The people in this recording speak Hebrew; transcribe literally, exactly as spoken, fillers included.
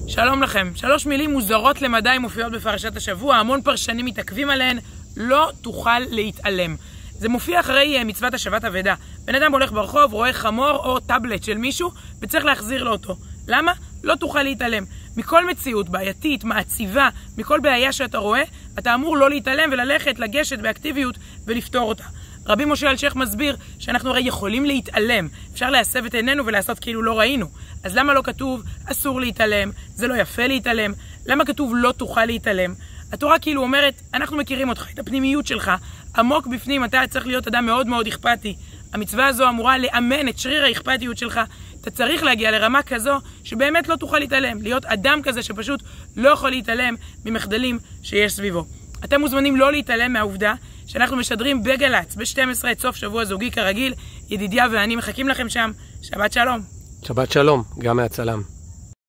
שלום לכם. שלוש מילים מוזרות למדי מופיעות בפרשת השבוע, המון פרשנים מתעכבים עליהן, לא תוכל להתעלם. זה מופיע אחרי מצוות השבת אבדה. בן אדם הולך ברחוב, רואה חמור או טאבלט של מישהו, וצריך להחזיר לו אותו. למה? לא תוכל להתעלם. מכל מציאות בעייתית, מעציבה, מכל בעיה שאתה רואה, אתה אמור לא להתעלם וללכת, לגשת באקטיביות ולפתור אותה. רבי משה אלשיך מסביר שאנחנו הרי יכולים להתעלם. אפשר להסב את עינינו ולעשות כאילו לא ראינו. אז למה לא כתוב אסור להתעלם? זה לא יפה להתעלם. למה כתוב לא תוכל להתעלם? התורה כאילו אומרת, אנחנו מכירים אותך, את הפנימיות שלך. עמוק בפנים אתה צריך להיות אדם מאוד מאוד אכפתי. המצווה הזו אמורה לאמן את שריר האכפתיות שלך. אתה צריך להגיע לרמה כזו שבאמת לא תוכל להתעלם. להיות אדם כזה שפשוט לא יכול להתעלם ממחדלים שיש סביבו. אתם מוזמנים לא להתעלם מהעובדה שאנחנו משדרים בגלץ ב-שתים עשרה את סוף שבוע זוגי כרגיל. ידידיה ואני מחכים לכם שם. שבת שלום. שבת שלום, גם מהצלם.